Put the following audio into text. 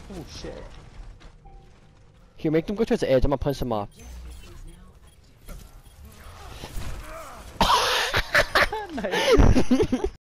Oh shit. Here, make them go towards the edge. I'm gonna punch them off. Nice.